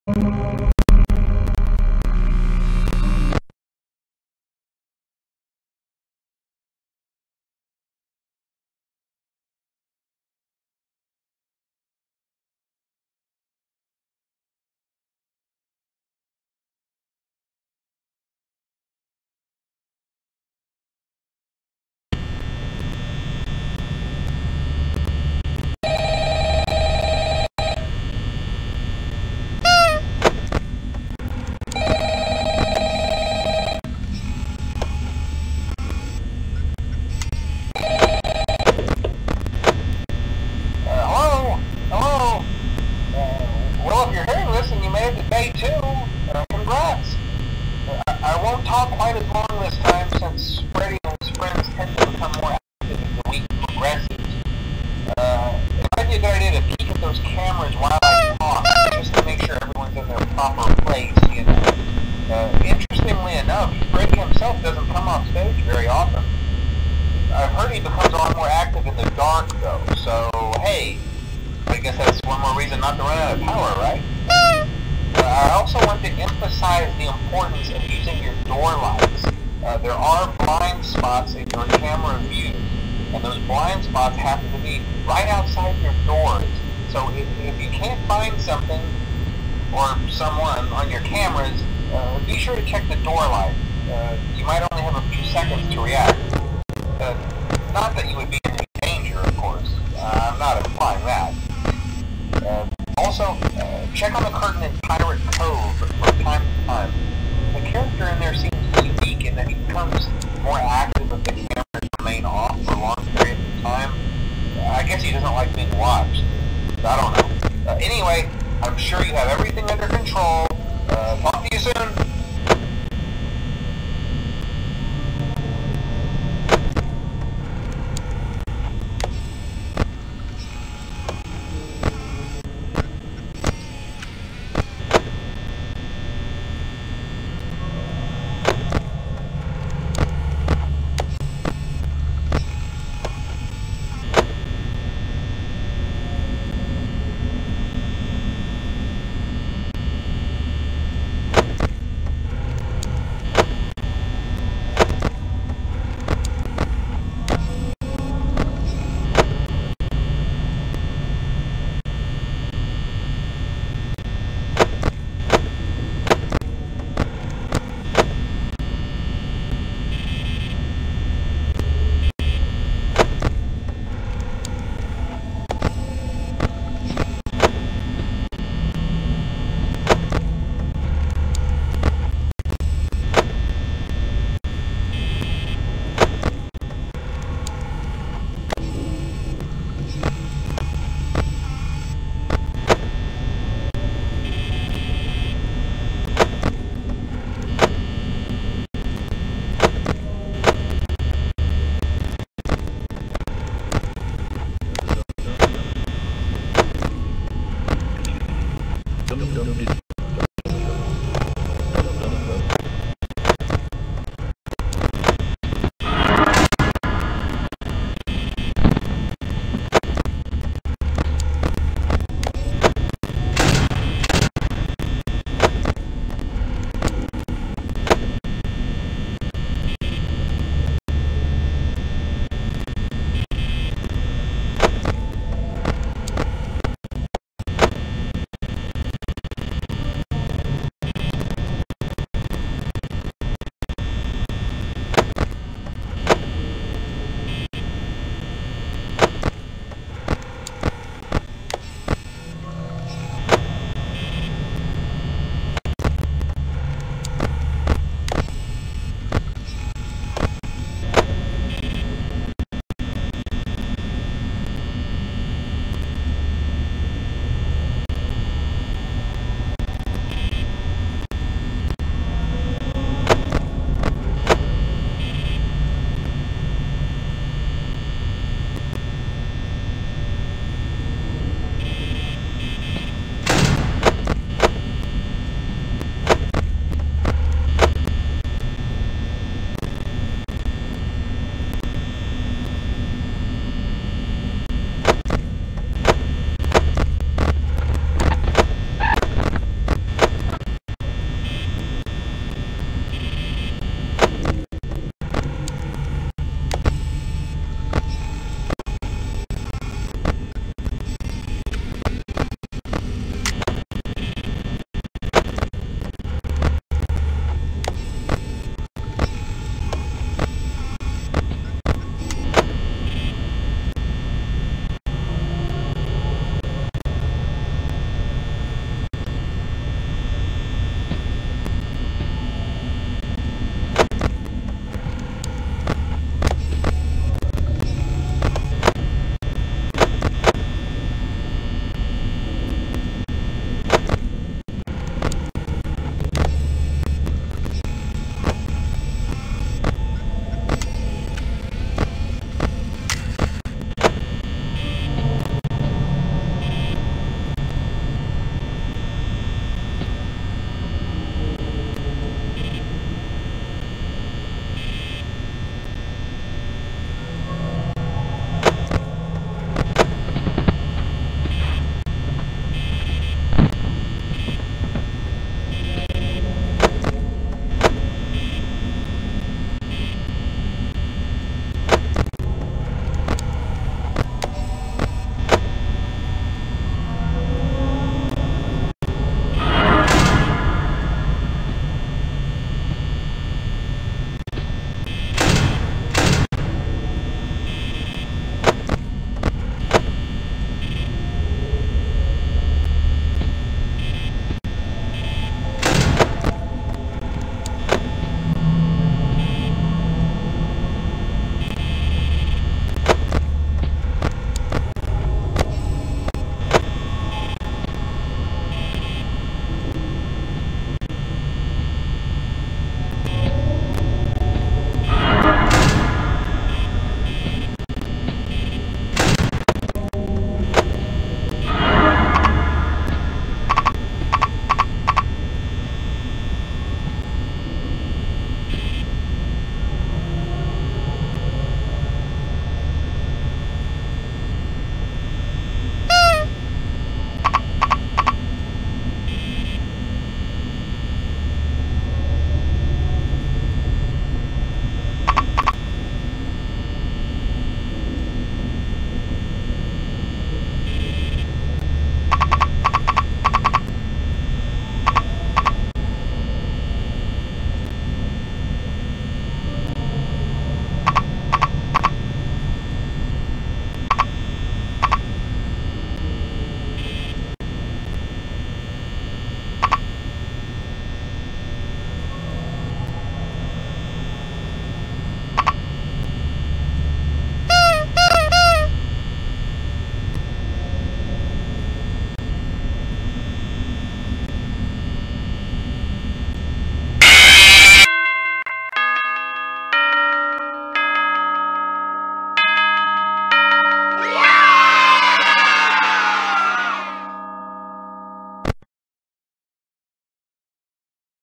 Day two, congrats. I won't talk quite as long this time since Freddy and his friends tend to become more active as the week progresses. It might be a good idea to peek at those cameras while I talk, just to make sure everyone's in their proper place, you know. Interestingly enough, Freddy himself doesn't come off stage very often. I've heard he becomes a lot more active in the dark, though, so hey, I guess that's one more reason not to run out of power, right? I also want to emphasize the importance of using your door lights. There are blind spots in your camera views, and those blind spots happen to be right outside your doors. So if you can't find something or someone on your cameras, be sure to check the door light. You might only have a few seconds to react. Not that you would be in any danger, of course. I'm not implying that. Also, check on the curtain in Pirate Cove from time to time. The character in there seems unique in that he becomes more active if the cameras remain off for long periods of time. I guess he doesn't like being watched. I don't know. Anyway, I'm sure you have everything under control. Talk to you soon.